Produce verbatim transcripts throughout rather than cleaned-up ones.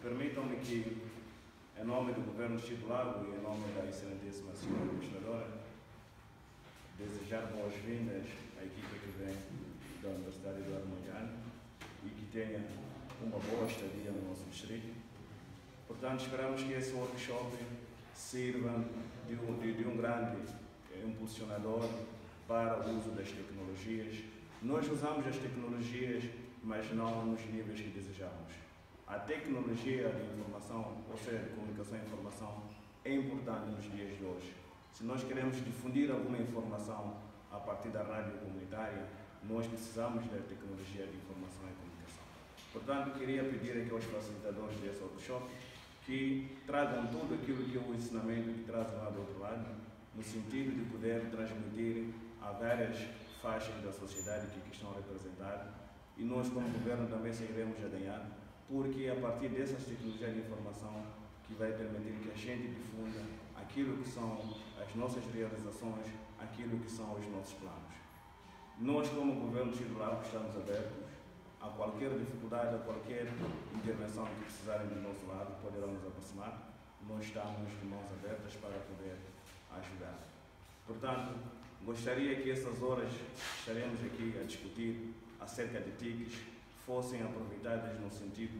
Permitam-me que, em nome do Governo do Distrito do Lago e em nome da Excelentíssima Senhora Administradora, desejar boas-vindas à equipa que vem da Universidade Eduardo Mondlane e que tenha uma boa estadia no nosso distrito. Portanto, esperamos que esse workshop sirva de um, de, de um grande impulsionador para o uso das tecnologias. Nós usamos as tecnologias, mas não nos níveis que desejamos. A tecnologia de informação, ou seja, de comunicação e informação, é importante nos dias de hoje. Se nós queremos difundir alguma informação a partir da rádio comunitária, nós precisamos da tecnologia de informação e comunicação. Portanto, queria pedir aqui aos facilitadores desse workshop que tragam tudo aquilo que é o ensinamento que trazem lá do outro lado, no sentido de poder transmitir a várias faixas da sociedade que aqui estão representadas, e nós, como governo, também seguiremos a ganhar, porque é a partir dessas tecnologias de informação que vai permitir que a gente difunda aquilo que são as nossas realizações, aquilo que são os nossos planos. Nós, como governo do Distrito do Lago, estamos abertos a qualquer dificuldade, a qualquer intervenção que precisarem do nosso lado, poderão nos aproximar. Nós estamos de mãos abertas para poder ajudar. Portanto, gostaria que essas horas que estaremos aqui a discutir acerca de T I Cs fossem aproveitadas no sentido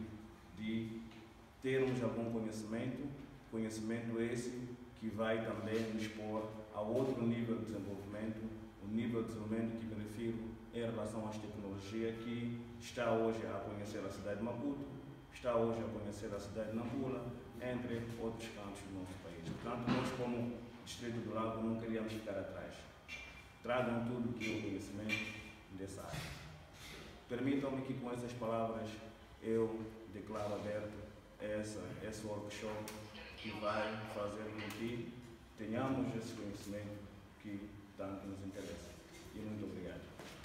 de termos algum conhecimento, conhecimento esse que vai também nos pôr a outro nível de desenvolvimento, o nível de desenvolvimento que me refiro em relação às tecnologias, que está hoje a conhecer a cidade de Maputo, está hoje a conhecer a cidade de Nampula, entre outros cantos do nosso país. Portanto, nós, como Distrito do Lago, não queríamos ficar atrás. Tragam tudo o que é o conhecimento dessa área. Permitam-me que, com essas palavras, eu declaro aberto essa, esse workshop que vai fazer com que tenhamos esse conhecimento que tanto nos interessa. E muito obrigado.